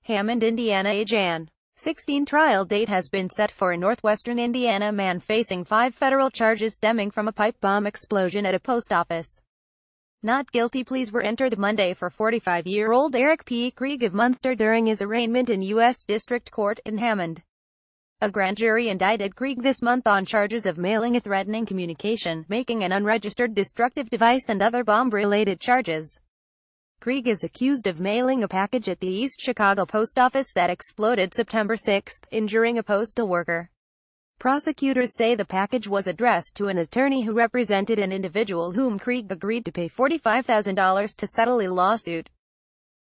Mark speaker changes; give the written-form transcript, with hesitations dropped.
Speaker 1: Hammond, Indiana. A Jan. 16 trial date has been set for a northwestern Indiana man facing 5 federal charges stemming from a pipe bomb explosion at a post office. Not guilty pleas were entered Monday for 45-year-old Eric P. Krieg of Munster during his arraignment in U.S. District Court in Hammond. A grand jury indicted Krieg this month on charges of mailing a threatening communication, making an unregistered destructive device and other bomb-related charges. Krieg is accused of mailing a package at the East Chicago post office that exploded September 6, injuring a postal worker. Prosecutors say the package was addressed to an attorney who represented an individual whom Krieg agreed to pay $45,000 to settle a lawsuit.